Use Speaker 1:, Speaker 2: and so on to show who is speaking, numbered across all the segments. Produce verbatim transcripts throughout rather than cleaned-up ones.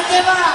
Speaker 1: te va.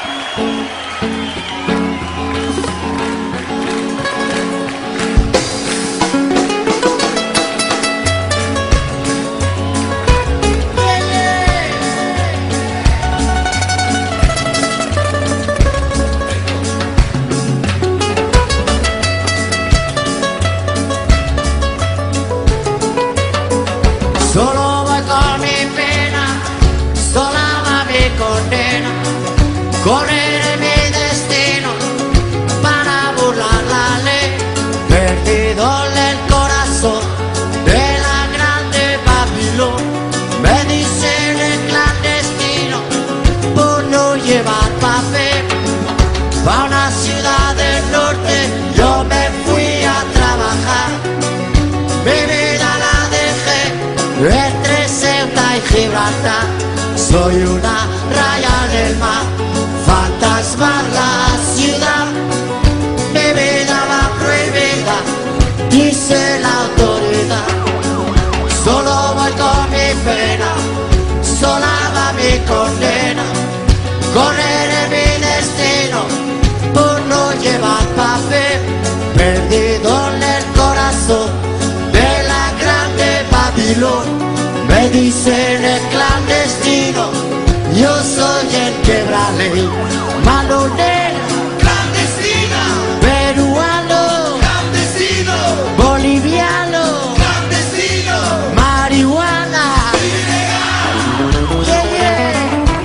Speaker 2: Solo voy con mi pena, sola va mi condena. Correré mi destino para burlar la ley. Perdido el corazón de la grande Babilón. Me dicen el clandestino por no llevar papel. Pa' una ciudad del norte yo me fui a trabajar. Mi vida la dejé entre Ceuta y Gibraltar. Soy una raya del mar, fantasma la ciudad. Mi vida va prohibida, dice la autoridad. Solo voy con mi pena, sola va mi condena. Correré mi destino por no llevar papel. Perdido en el corazón de la grande Babilón. Me dicen el clandestino, yo soy el quebraley. Malonero,
Speaker 1: Clandestina,
Speaker 2: peruano,
Speaker 1: clandestino,
Speaker 2: boliviano,
Speaker 1: clandestino,
Speaker 2: marihuana.
Speaker 1: ilegal.
Speaker 2: Yeah, yeah.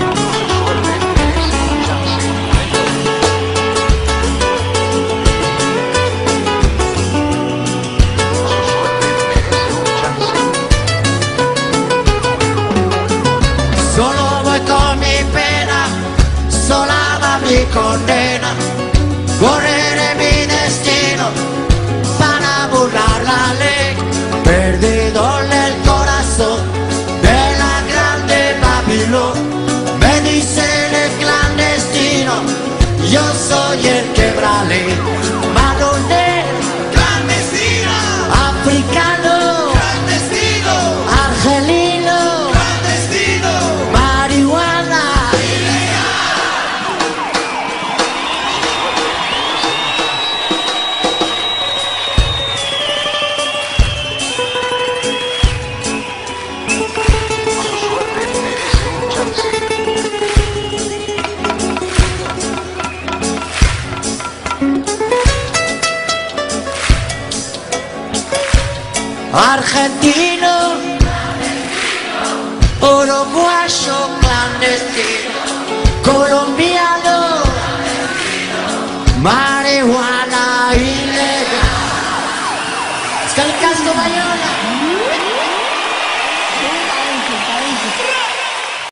Speaker 2: Solo voy con mi pena, sola va mi condena. Correré mi destino para burlar la ley. Perdido en el corazón de la grande Babilón. Me dicen el clandestino, yo soy el quebraley. Malonero,
Speaker 1: Clandestina,
Speaker 2: africano,
Speaker 1: clandestino,
Speaker 2: argelino,
Speaker 1: clandestino,
Speaker 2: marihuana. Argentino, uruguayo clandestino, colombiano, marihuana.